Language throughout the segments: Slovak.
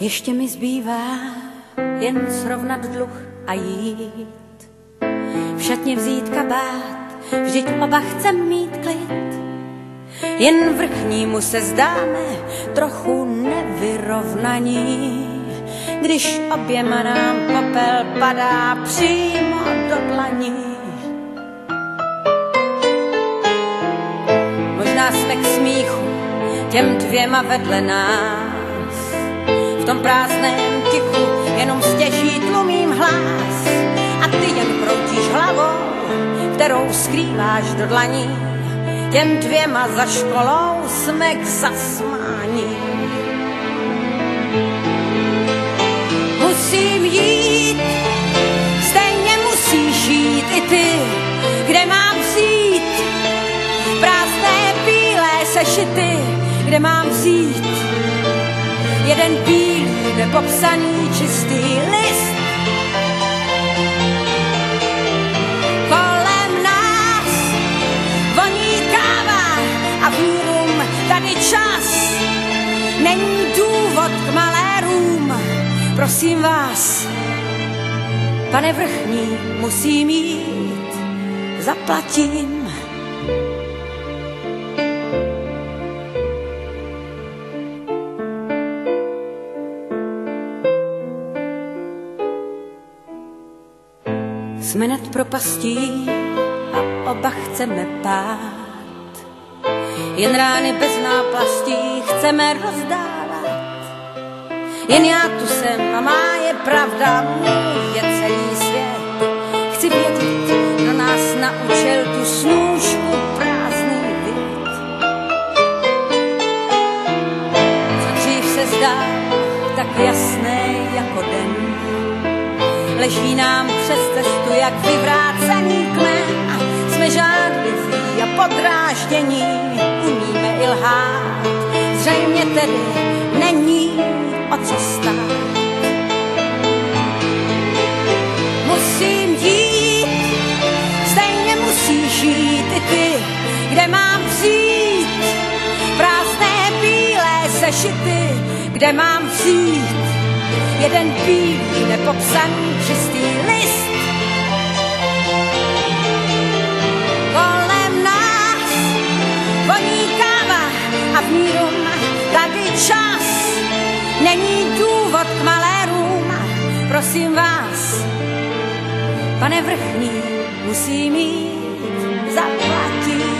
Ještě mi zbývá jen srovnat dluh a jít. V šatně vzít kabát, vždyť oba chcem mít klid. Jen vrchnímu se zdáme trochu nevyrovnaní, když oběma nám popel padá přímo do dlaní. Možná jsme k smíchu těm dvěma vedle nás, v tom prázdném tichu jenom stěží tlumím hlas a ty jen kroutíš hlavou, kterou skrýváš do dlaní. Těm dvěma za školou jsme k zasmání. Musím jít, stejně musíš jít i ty, kde mám vzít prázdné bílé sešity, kde mám vzít jeden bílý, nepopsaný, čistý list. Kolem nás voní káva a výrum, tady čas, není důvod k malérům. Prosím vás, pane vrchní, musím jít, zaplatím. Jsme nad propastí a oba chceme pát. Jen rány bez náplastí chceme rozdávat. Jen já tu jsem a má je pravda, můj je celý svět. Chci vědět, kdo nás naučil tu snůšku prázdný vid. Co dřív se zdá tak jasné jako den, leží nám přes cestu jak vyvrácený kmen a jsme žádliví a podráždění, umíme i lhát, zřejmě tedy není o co stát. Musím jít, stejně musíš jít i ty, kde mám vzít prázdné bílé sešity, kde mám vzít jeden bílý, nepopsaný, čistý list. Kolem nás voní káva a v míru tady čas, není důvod k malérům. Prosím vás, pane vrchní, musím jít, zaplatím.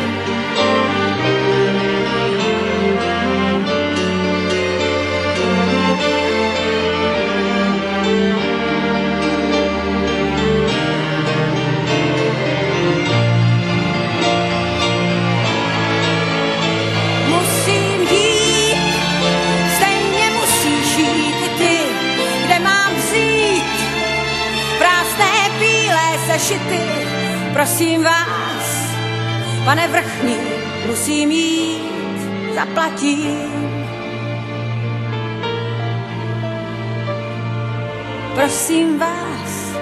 Sešity, prosím vás, pane vrchní, musím jít, zaplatím. Prosím vás,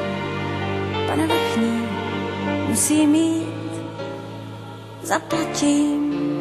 pane vrchní, musím jít, zaplatím.